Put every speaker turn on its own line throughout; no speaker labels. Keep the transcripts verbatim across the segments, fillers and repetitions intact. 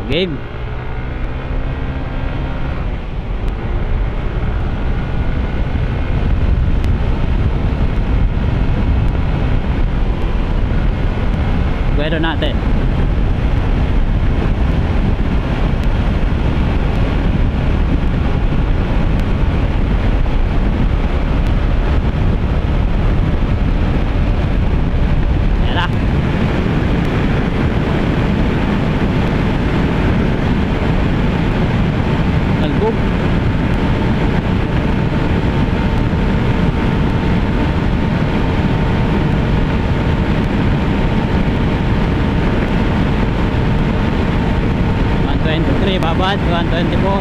Game. Pwede natin. Babad one twenty-four.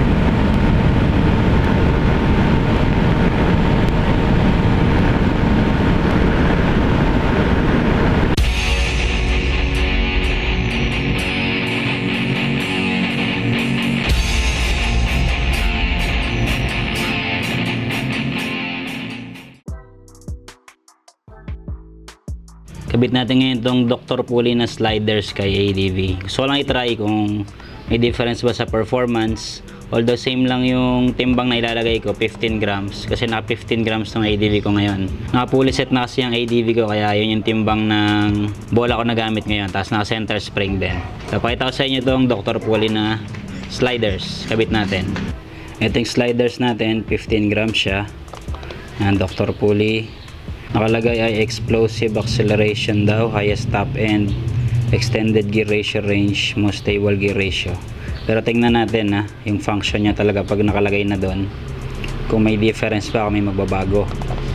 Kabit natin ngayon itong Doctor Pulley na sliders kay A D V. Gusto ko lang i-try kung may difference ba sa performance, although same lang yung timbang na ilalagay ko, fifteen grams, kasi naka fifteen grams ng A D V ko ngayon. Naka fully set na kasi yung A D V ko, kaya yun yung timbang ng bola ko na gamit ngayon, tapos naka center spring din. So pakita ko sa inyo itong Doctor Pulley na sliders, kabit natin. Ito yung sliders natin, fifteen grams siya. Yan, Doctor Pulley. Nakalagay ay explosive acceleration daw, highest top end, extended gear ratio range, most stable gear ratio. Pero tingnan natin ha, yung function niya talaga pag nakalagay na doon, kung may difference pa, kung may magbabago.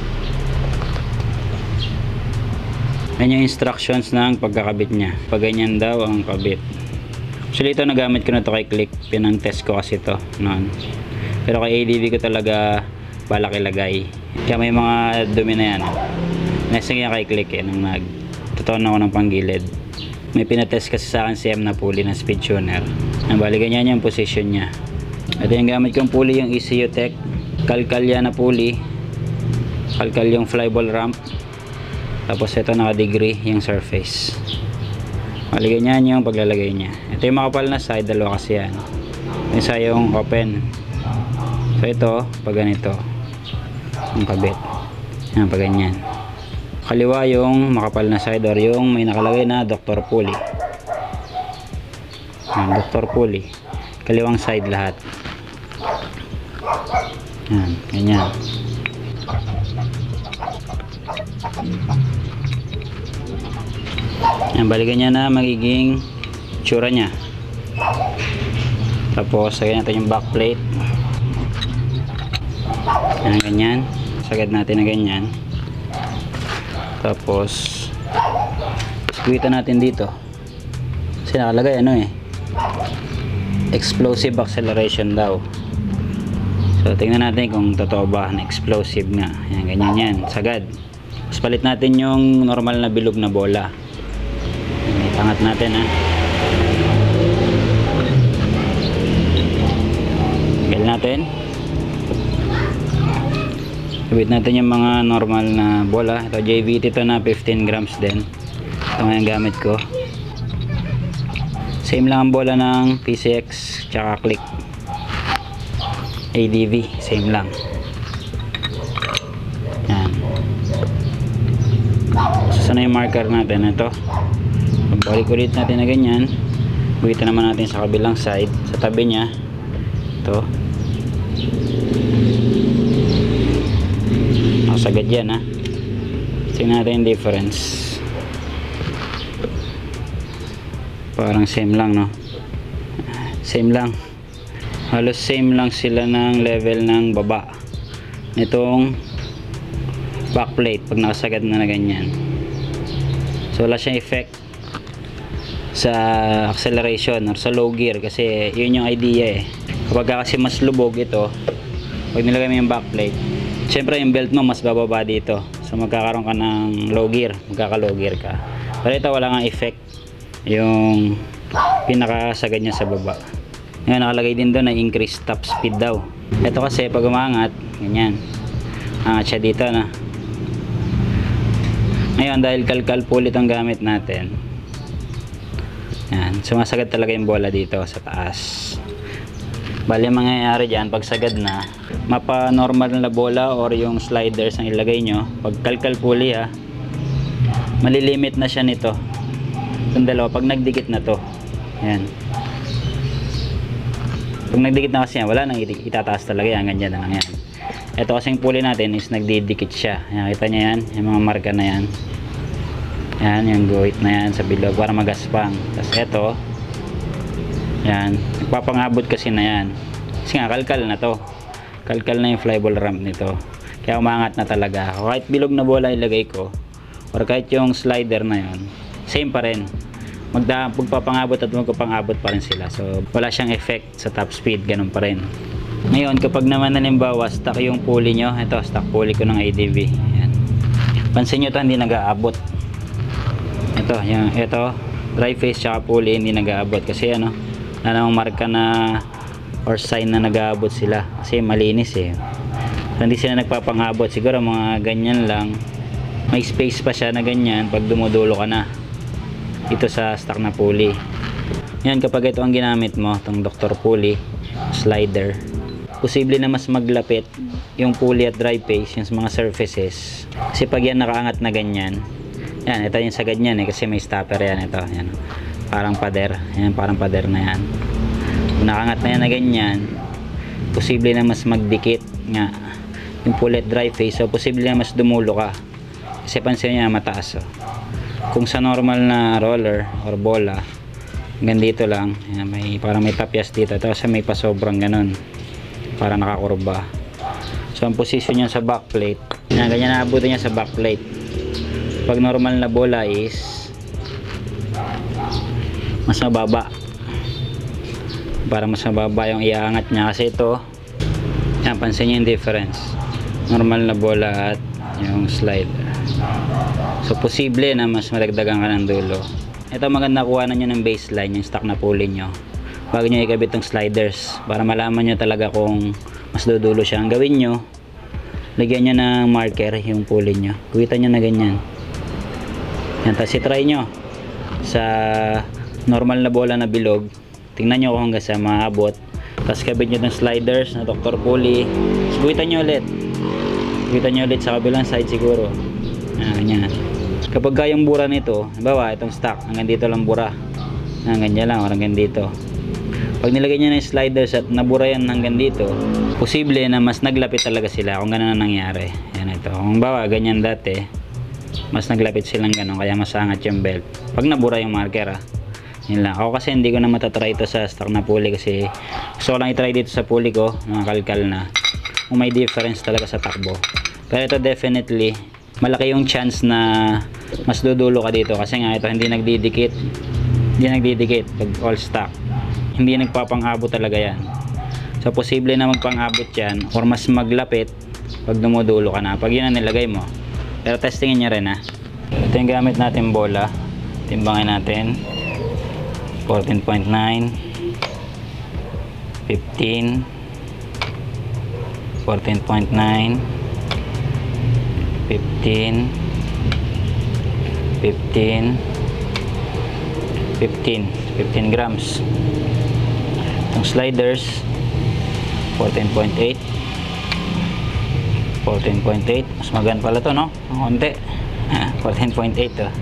Yan yung instructions ng pagkakabit niya. Pag ganyan daw ang kabit. Actually ito nagamit ko na to kay Click, pinang test ko kasi ito noon. Pero kay A D V ko talaga balak ilagay, kaya may mga dumi na yan. Nesting yan kay Click eh, nung nagtutuon ako ng panggilid. May pinatest kasi sa akin si M na pulley na speed tuner. Ang bali ganyan yung position niya. Ito yung gamit kong pulley, yung E C U Tech Calcalia na pulley. Calcal yung flyball ramp. Tapos ito naka degree yung surface. Bali ganyan yung paglalagay niya. Ito yung makapal na side, dalawa kasi yan. Isa yung open. So ito pag ganito yung kabit. Yan pag ganyan. Kaliwa yung makapal na side or yung may nakalagay na Doctor Pulley. Yan, Doctor Pulley. Kaliwang side lahat. Yan, ganyan. Yan, balikan niya na magiging tsura niya. Tapos, sagad natin yung back plate. Yan, ganyan. Sagad natin na ganyan. Tapos squeeze natin dito kasi nakalagay ano eh, explosive acceleration daw. So tingnan natin kung totoo ba na explosive nga. Yan, ganyan yan, sagad. Tapos palit natin yung normal na bilog na bola. Itangat natin ha. Gal natin. Kabit natin yung mga normal na bola. Ito J V T ito na fifteen grams din. Ito nga yung gamit ko. Same lang ang bola ng P C X tsaka Click. A D V, same lang. Yan. So sana yung marker natin. Ito. Pagbalik ulit natin na ganyan. Buhitan naman natin sa kabilang side. Sa tabi niya. Ito. Sagad yan ha. Tingnan natin yung difference. Parang same lang no. Same lang. Halos same lang sila ng level ng baba nitong backplate pag nakasagad na na ganyan. So wala siyang effect sa acceleration or sa low gear kasi yun yung idea eh. Kapag kasi mas lubog ito, pag nilagay mo yung backplate, siyempre yung belt mo mas bababa dito, so magkakaroon ka ng low gear, magkaka-low gear ka. Pero ito wala nga effect yung pinakasagad niya sa baba. Ngayon nakalagay din doon na increase top speed daw. Ito kasi pag umangat, ganyan, angat siya dito na. Ngayon dahil kalkal pulley ang gamit natin, Yan, sumasagad talaga yung bola dito sa taas. Bali ang mangyayari dyan, pag sagad na, mapa normal na bola or yung sliders ang ilagay nyo, pag kalkal pulley ha, malilimit na siya nito. Itong dalawa, pag nagdikit na to, yan. Pag nagdikit na kasi yan, wala nang itataas talaga yan, ganyan na lang yan. Ito kasing pulley natin is nagdidikit siya. Yan, kita nyo yan, yung mga marka na yan. Yan, yung guhit na yan sa bilog para magaspang. Tapos ito, yan, nagpapangabot kasi na yan. Kasi nga, kalkal na to. Kalkal na yung flyball ramp nito. Kaya umangat na talaga. O kahit bilog na bola ilagay ko, or kahit yung slider na yon, same pa rin. Magda, pagpapangabot at magpapangabot pa rin sila. So, wala siyang effect sa top speed. Ganun pa rin. Ngayon, kapag naman halimbawa, stuck yung pulley nyo. Ito, stuck pulley ko ng A D V. Yan. Pansin nyo ito, hindi nag-aabot. Ito, yung, ito, dry face tsaka pulley, hindi nag-aabot. Kasi ano, na namang marka na or sign na nag-aabot sila. Kasi malinis eh. So, hindi sila nagpapangabot. Siguro mga ganyan lang. May space pa siya na ganyan pag dumudulo ka na dito sa stock na pulley. Yan, kapag ito ang ginamit mo, itong Doctor Pulley slider, posible na mas maglapit yung pulley at dry face yung mga surfaces. Kasi pag yan nakaangat na ganyan, yan, ito yung sagad niyan eh, kasi may stopper yan. Ito, yan, parang pader. Yan, parang pader na yan. Kung nakaangat na yan na ganyan, posible na mas magdikit nga yung pulley at dry face. So posible na mas dumulo ka. Kasi pansin niya mataas oh. Kung sa normal na roller or bola, hanggang dito lang, yan, may parang may tapyas dito, tapos may pasobrang ganun, para nakakurba. So ang position niya sa backplate, yan, ganyan naabutin niya sa backplate. Pag normal na bola is mas mababa, para mas mababa yung iaangat niya. Kasi ito, yan, pansin niyo yung difference, normal na bola at yung slider. So posible na mas madagdagan ka ng dulo. Ito maganda kuha na nyo ng baseline, yung stock na pulley nyo bago nyo ikabit ng sliders, para malaman nyo talaga kung mas dudulo siya. Ang gawin nyo, lagyan nyo ng marker yung pulley nyo, kuwitan nyo na ganyan. Yan, tapos itry nyo sa normal na bola na bilog, tingnan nyo kung hanggang sa maabot, tapos kabit nyo ng sliders na Doctor Pulley, kuwitan nyo ulit kuwitan nyo ulit sa kabilang side siguro. Ah, ganyan. Kapag kayang bura nito, halimbawa itong stock, hanggang dito lang bura, hanggang dyan lang, hanggang dito. Pag nilagay nyo na yung sliders at nabura yan hanggang dito, posible na mas naglapit talaga sila kung gano'n na nangyari. Yan ito. Kung bawa, ganyan dati, mas naglapit silang gano'n, kaya masangat yung belt. Pag nabura yung marker, ah. Yun lang. Ako kasi hindi ko na matatry ito sa stock na pulley, kasi gusto ko lang itry dito sa pulley ko, mga kalkal na, kung may difference talaga sa takbo. Pero ito definitely, malaki yung chance na mas dudulo ka dito, kasi nga ito hindi nagdidikit hindi nagdidikit pag all stock, hindi nagpapang-abot talaga yan. So posible na magpang-abot yan or mas maglapit pag dumudulo ka na, pag yun ang nilagay mo. Pero testingin nyo rin ha. Ito yung gamit natin bola, timbangin natin fourteen point nine, fifteen, fourteen point nine, fifteen, fifteen, fifteen, fifteen grams. Itong sliders fourteen point eight, fourteen point eight, mas magaan pala to no, ang konti. fourteen point eight to,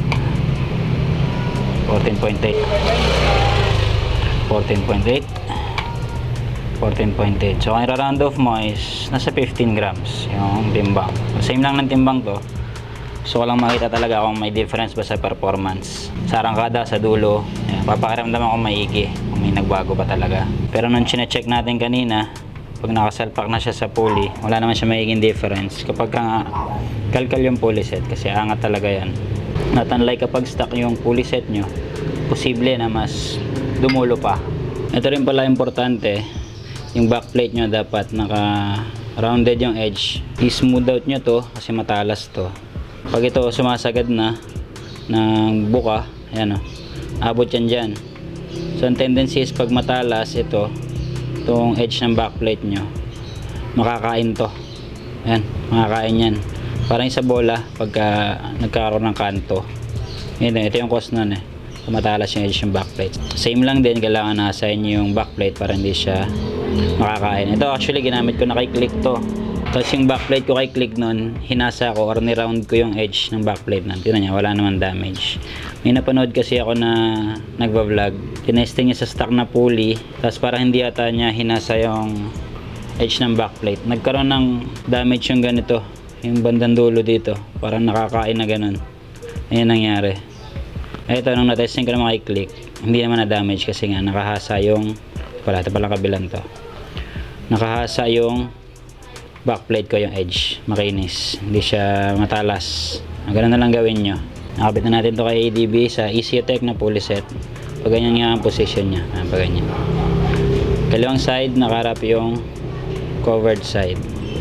fourteen point eight, fourteen point eight, fourteen point eight. So ang i-round off mo is nasa fifteen grams yung timbang. Same lang ng timbang to. So ko lang makita talaga kung may difference ba sa performance sa arangkada, sa dulo. Ayan, papakiramdaman ko maigi kung may nagbago ba talaga. Pero nung chine-check natin kanina, pag nakasalpak na siya sa pulley, wala naman siya maiging difference. Kapag ka kalkal yung pulley set, kasi angat talaga yan. Not unlike kapag stock yung pulley set nyo, posible na mas dumulo pa. Ito rin pala importante, yung backplate nyo dapat naka rounded yung edge. I-smooth out nyo to kasi matalas to. Pag ito sumasagad na ng buka, ayan o, abot yan dyan. So ang tendency is pag matalas ito, itong edge ng backplate nyo, makakain to. Ayan, makakain yan. Parang sa bola, pagka nagkaroon ng kanto, yun, ito yung cause nun eh. matalas yung edge ng backplate. Same lang din, kailangan na-assign yung backplate para hindi siya makakain. Ito actually ginamit ko na kay click to. Tapos yung backplate ko kay click nun, hinasa ko or ni-round ko yung edge ng backplate nun. Tignan niya, wala naman damage. May napanood kasi ako na nagba-vlog. Tinesting niya sa stock na pulley. Tapos parang hindi ata niya hinasa yung edge ng backplate. Nagkaroon ng damage yung ganito. Yung bandang dulo dito. Parang nakakain na ganun. Ayan nangyari. Ito, nung natesting ko naman kay click, hindi naman na-damage kasi nga nakahasa yung, pala, ito pala kabilang to. Nakahasa yung backplate ko, yung edge. Makinis. Hindi siya matalas. Ganun na lang gawin nyo. Nakabit na natin to kay A D B sa E C U Tech na pulley set. Pag ganyan nga ang position nya. Ah, pag ganyan. Kalawang side, nakaharap yung covered side.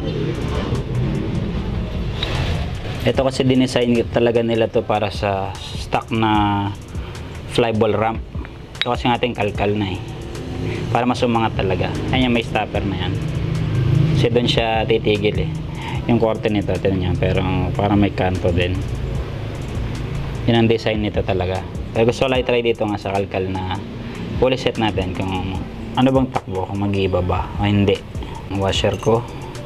Ito kasi dinesign talaga nila to para sa stock na flyball ramp. Ito kasi ating kalkal na eh. Para mas umangat talaga. Ayan, may stopper na yan. Kasi doon siya titigil eh. Yung korte nito, tinan niya, pero parang may kanto din. Yan ang design nito talaga. Pero gusto ko lang i-try dito nga sa kalkal na pulley set natin kung ano bang takbo, kung mag-iiba ba o hindi. Ang washer ko.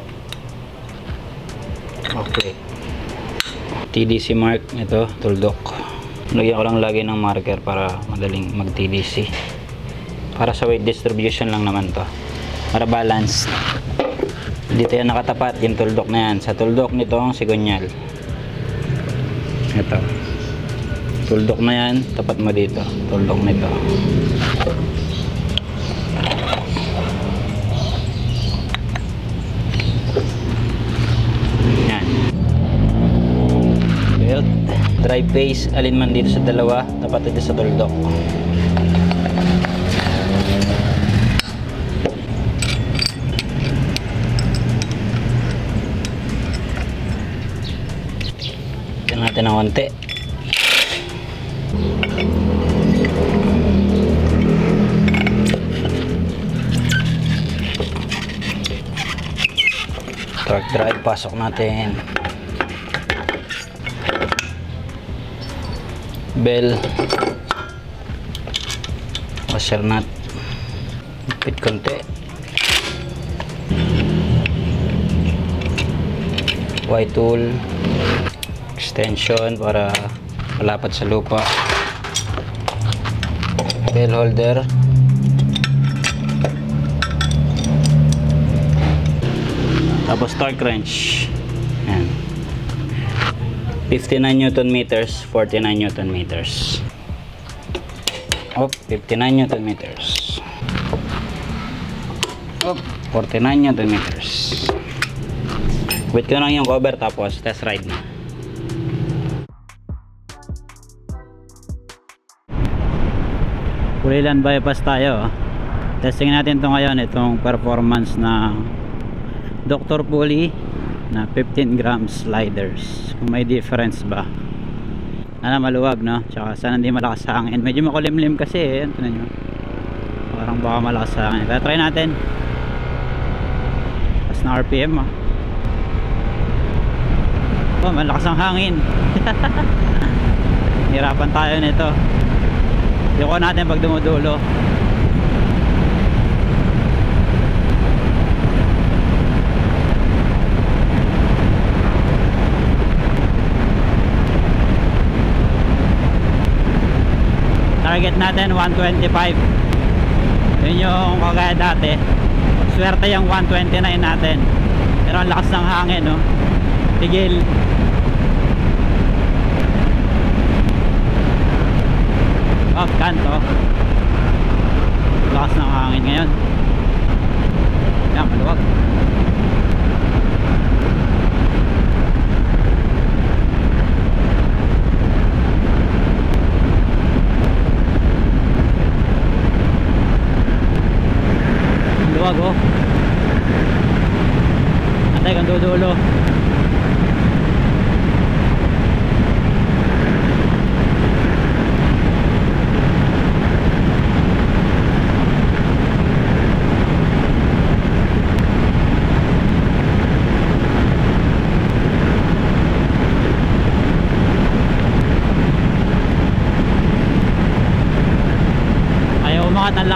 Okay. T D C mark, ito, tuldok. Lagyan ko lang lagi ng marker para madaling mag-T D C. Para sa weight distribution lang naman to. Para balance. Dito yan nakatapat, yung tuldok na yan. Sa tuldok nito ang sigunyal. Ito. Tuldok na yan, tapat mo dito. Tuldok nito. Yan. Belt. Drive base, alin man dito sa dalawa, tapat dito sa tuldok. Natin ng konti. Torque drive, pasok natin. Bell, washer nut, pit konti, white tool, extension para malapat sa lupa, bell holder, tapos torque wrench. Ayan. fifty-nine newton meters, forty-nine newton meters. Oh, fifty-nine newton meters. Oh, forty-nine newton meters. Wait ko lang yung cover tapos test ride na. Pulilan bypass tayo. Testing natin to ngayon, itong performance na Doctor Pulley na fifteen grams sliders. Kung may difference ba. Sana maluwag, no? Tsaka sana hindi malakas sa hangin. Medyo makulimlim kasi eh. Ito na nyo. Parang baka malakas sa hangin. Kaya try natin. Tapos na R P M ah. Oh, malakas ang hangin. Hirapan tayo nito. Yuko natin pag dumudulo. Target natin one twenty-five. Yun yung kagaya dati. Swerte yung one twenty-nine natin. Pero ang lakas ng hangin, no? Tigil. Off kanto. Lakas ng hangin ngayon. Yan, maluwag. Maluwag, oh. Antay kang dudulo.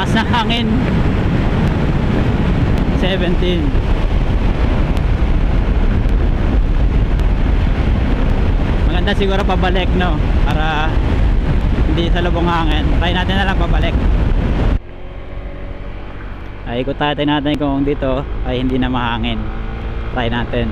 lakas ng hangin. seventeen. Maganda siguro pabalik, no, para hindi sa lubong hangin. Try natin na lang pabalik. Ay, ikot natin kung dito ay hindi na mahangin. Try natin.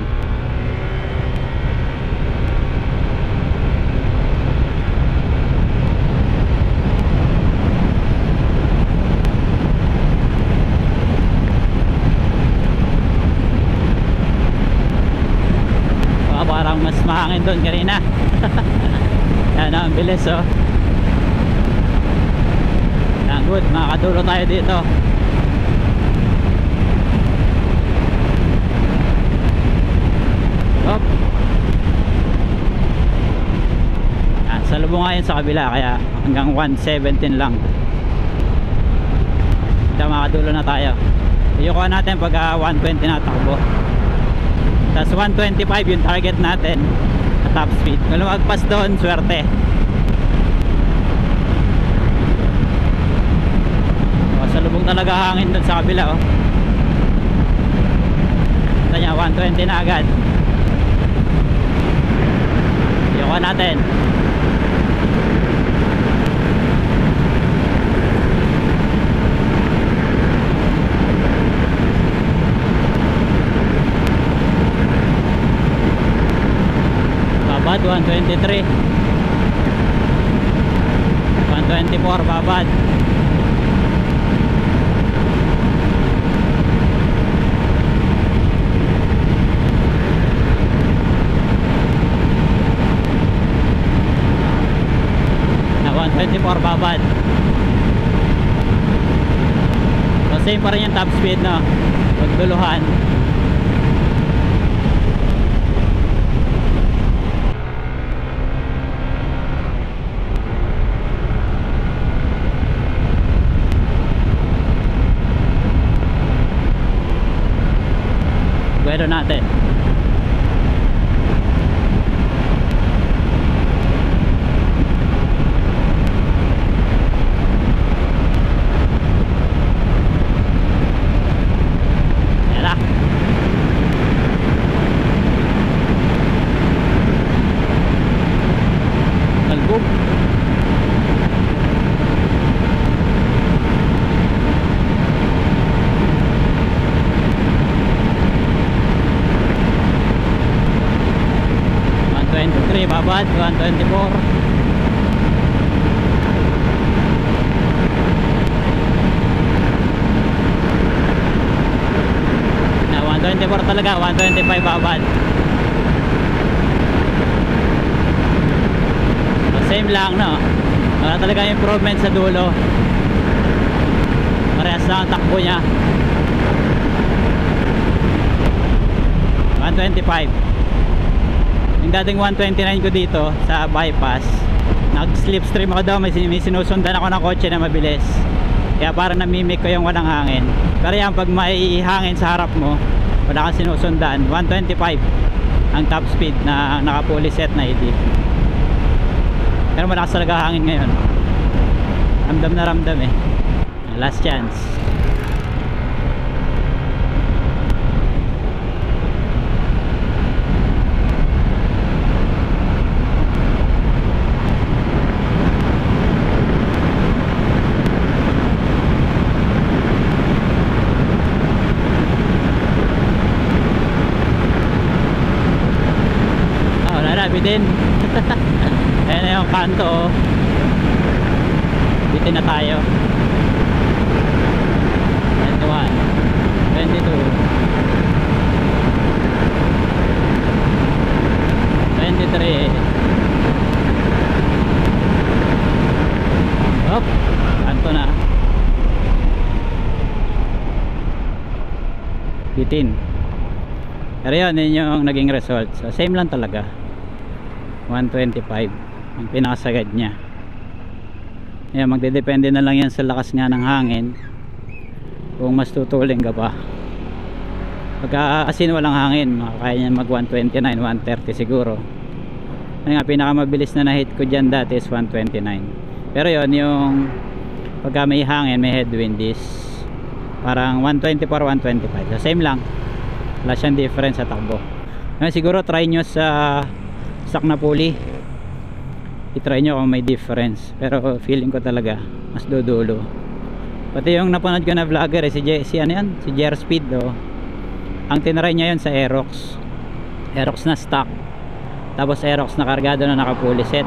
Parang mas mahangin doon kanina. Yan, ang bilis, oh. Yan, good, makakatulo tayo dito. Hop. Yan, salubong ngayon sa kabila, kaya hanggang one seventeen lang. Ito, makakatulo na tayo. Iyukuha natin pag uh, one twenty na takbo. Tapos one twenty-five yung target natin at top speed. Kung lumagpas doon, swerte. O, salubong talaga hangin doon sa kabila, oh. Ito niya, one twenty na agad. Iyukuha natin. Babad, one twenty-three. one twenty-four, babad. Na one twenty-four, babad. So same pa rin yung top speed, no? Pagduluhan. Pwede natin. Yan na. Talbog. Babad, one twenty-four. Na one twenty-four talaga, one twenty-five babad. So, same lang, no? Wala talaga improvement sa dulo. Parehas lang ang takbo niya. one twenty-five. Yung dating one twenty-nine ko dito sa bypass, nag slipstream ako daw, may, may sinusundan ako ng kotse na mabilis, kaya parang namimik ko yung walang hangin. Pero yan, pag may hangin sa harap mo, wala kang sinusundan, one twenty-five ang top speed na naka-fully set na I D. Pero malakas talaga hangin ngayon, ramdam na ramdam eh. Last chance. Bitin. Ayan na yung kanto, oh. Bitin na tayo. twenty-one, twenty-two, twenty-three. Hop, kanto na. Bitin. Pero yun, yun yung naging result. So, same lang talaga. one twenty-five ang pinakasagad niya. Ayan, magdedepende na lang yan sa lakas nga ng hangin kung mas tutuling ka pa. Pagka asin walang hangin, makakaya niyan mag one twenty-nine, one thirty siguro. Ano nga, pinakamabilis na na hit ko dyan dati is one twenty-nine. Pero yon, yung Pagka may hangin, may headwind is parang one twenty-four, one twenty-five. So same lang, wala siyang difference sa takbo. Ngayon, siguro try nyo sa stock na pulley, i-try nyo kung may difference, pero feeling ko talaga mas dudulo. Pati yung napanood ko na vlogger eh, si, J, si ano yan, si Jer Speed, oh. Ang tinry niya yun sa Aerox, Aerox na stock, tapos Aerox na kargado na naka-pulley set.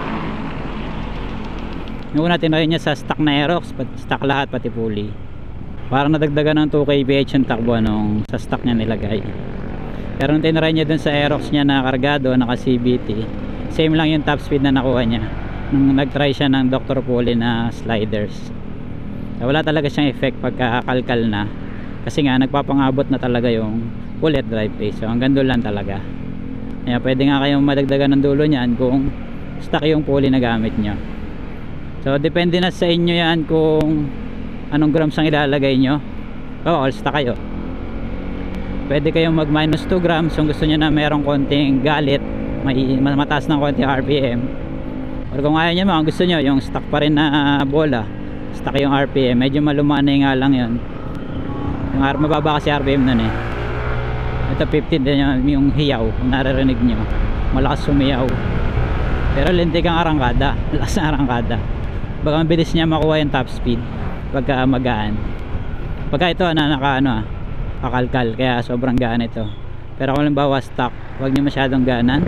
Yung una tinry niya sa stock na Aerox, stock lahat pati pulley, parang nadagdagan ng two K B H yung takbo nung sa stock niya nilagay. Pero nung tinry niya dun sa Aerox niya na kargado, naka C B T, same lang yung top speed na nakuha niya nung nag-try siya ng Doctor Pulley na sliders. So, wala talaga siyang effect pagkakalkal na, kasi nga nagpapangabot na talaga yung pulley at drive pace. So hanggang doon lang talaga. Kaya pwede nga kayong madagdagan ng dulo niyan kung stock yung pulley na gamit nyo. So depende na sa inyo yan kung anong grams ang ilalagay nyo. O all stock kayo, pwede kayong mag minus two grams kung gusto nyo na merong konting galit, may mataas ng konting R P M. Or kung ayaw nyo, mga gusto nyo yung stock pa rin na bola, stock yung R P M, medyo malumanay nga lang yun. Yung mababa kasi R P M nun eh. Ito fifteen din yung, yung hiyaw, kung naririnig nyo, malakas sumiyaw. Pero lintik ang arangkada, lakas na arangkada. Baka mabilis niya makuha yung top speed pagka magaan. Pagka ito na naka ano ah, kakalkal, kaya sobrang gaan ito. Pero kung halimbawa stock, huwag nyo masyadong gaanan,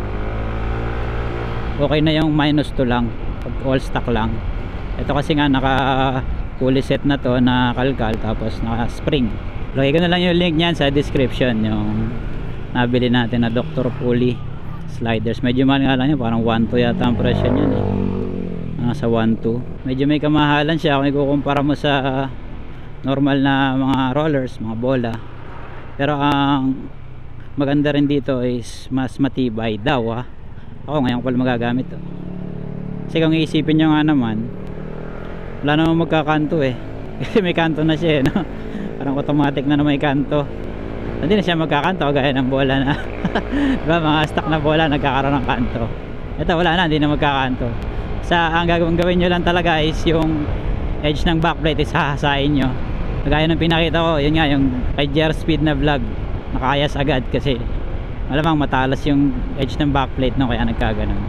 okay na yung minus two lang pag all stock lang. Ito kasi nga naka pulley set na to, na kalkal, tapos naka spring. Lagay ko na lang yung link nyan sa description, yung nabili natin na Doctor Pulley sliders. Medyo mahal nga lang yun, parang one two yata ang presyo nyan eh, nasa one two. Medyo may kamahalan siya kung ikukumpara mo sa normal na mga rollers, mga bola. Pero ang maganda rin dito is mas matibay daw ah. Ako ngayon ko pala magagamit to. Kasi kung iisipin nyo nga naman, wala namang magkakanto eh. Kasi may kanto na siya eh, no? Parang automatic na na may kanto. Hindi na siya magkakanto gaya ng bola na diba, mga stock na bola nagkakaroon ng kanto. Ito wala na, hindi na magkakanto. Sa ang gagawin gawin nyo lang talaga is yung edge ng backplate is hahasain nyo. Gaya ng pinakita ko, yun nga yung kay Jer Speed na vlog, nakayas agad kasi malamang matalas yung edge ng backplate, no, kaya nagkaganon.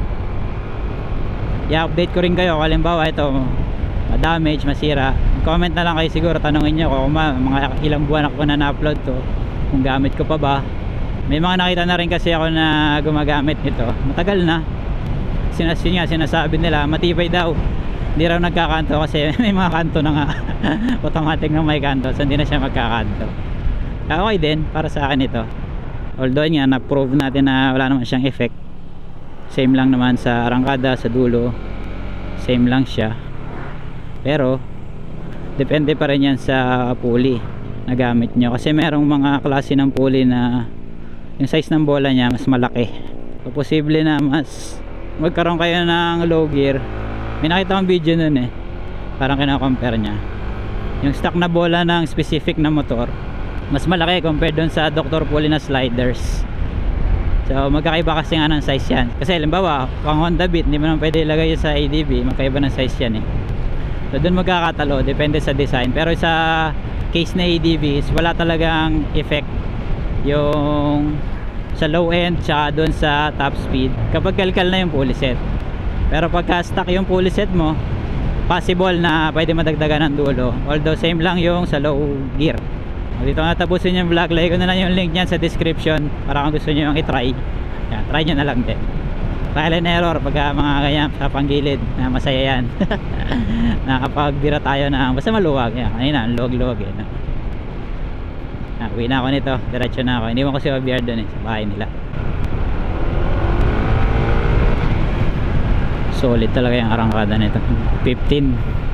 I-update ko rin kayo kung halimbawa ito damage, masira, comment na lang kayo, siguro tanongin nyo kung mga ilang buwan ako na na-upload to, kung gamit ko pa ba. May mga nakita na rin kasi ako na gumagamit nito, matagal na. Sinasin nga, sinasabi nila matibay daw, hindi raw nagkakanto kasi may mga kanto na nga automatic na may kanto, so hindi na siya magkakanto. Okay din para sa akin ito, although nga na-prove natin na wala naman siyang effect. Same lang naman sa arangkada, sa dulo same lang siya, pero depende pa rin yan sa pulley na gamit nyo, kasi merong mga klase ng pulley na yung size ng bola niya mas malaki, so posible na mas magkaroon kayo ng low gear. May nakita akong video nun eh, parang kina-compare niya yung stock na bola ng specific na motor, mas malaki compared dun sa Doctor Pulley na sliders. So magkakaiba kasi nga ng size yan, kasi halimbawa pang Honda Beat hindi mo naman pwede ilagay sa A D B, magkaiba ng size yan eh. So dun magkakatalo, depende sa design. Pero sa case na A D B is wala talagang effect yung sa low end tsaka dun sa top speed kapag kalkal na yung pulley set. Pero pagka stock yung pulley set mo, possible na pwede madagdagan ng dulo, although same lang yung sa low gear. Dito nga tapusin yung vlog, lagay ko na lang yung link nyan sa description para kung gusto nyo yung itry, yan, try nyo na lang din. Trial and error pagka mga ganyan sa panggilid na masaya yan. Nakapagbira tayo na basta maluwag yan, kanina luwag-luwag eh, no? Ah, uwi na ako nito, diretso na ako, hindi mo kasi O B R dun eh, sa bahay nila. Solid talaga yung arangkada nito, fifteen